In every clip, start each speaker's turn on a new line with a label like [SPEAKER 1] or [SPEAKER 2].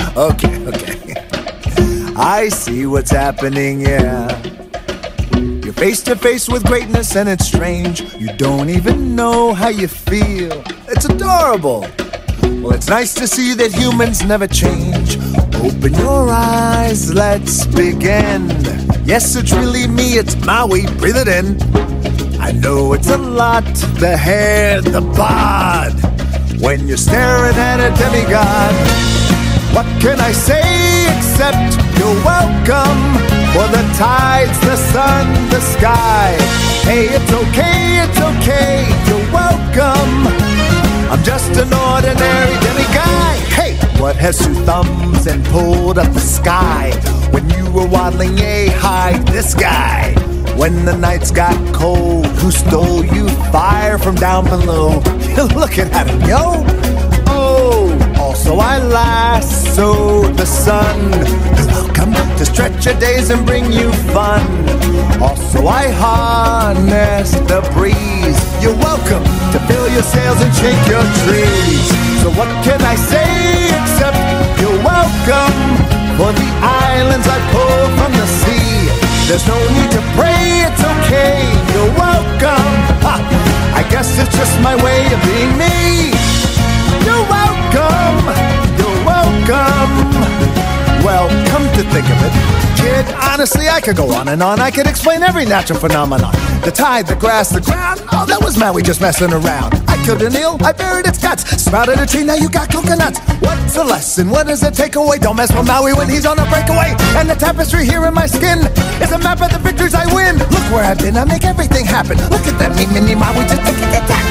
[SPEAKER 1] Okay. I see what's happening, yeah. You're face to face with greatness and it's strange. You don't even know how you feel. It's adorable. Well, it's nice to see that humans never change. Open your eyes, let's begin. Yes, it's really me, it's Maui, breathe it in. I know it's a lot, the hair, the bod, when you're staring at a demigod. What can I say except you're welcome for the tides, the sun, the sky. Hey, it's okay, you're welcome. I'm just an ordinary demiguy. Hey, what has two thumbs and pulled up the sky? When you were waddling yay high, this guy. When the nights got cold, who stole you fire from down below? You're looking at him, yo. Oh, also I lasso the sun. Welcome to stretch your days and bring you fun. Also I harness the breeze. You're welcome to fill your sails and shake your trees. So what can I say except you're welcome for the islands I pull from the sea. There's no need to pray, it's okay, you're welcome. Ha, I guess it's just my way of being me. You're welcome, you're welcome. Well, come to think of it, kid, honestly, I could go on and on. I could explain every natural phenomenon. The tide, the grass, the ground. Oh, that was Maui just messing around. I killed an eel, I buried its guts. Sprouted a tree, now you got coconuts. What's the lesson? What does it take away? Don't mess with Maui when he's on a breakaway. And the tapestry here in my skin is a map of the victories I win. Look where I've been, I make everything happen. Look at that me, mini Maui, just look at that.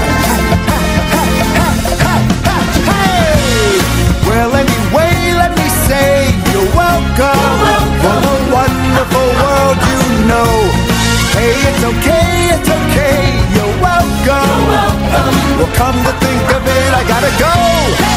[SPEAKER 1] Hey! Well, anyway, let me say you're welcome for the wonderful world you know. Hey, it's okay, you're welcome. Well, come to think of it, I gotta go.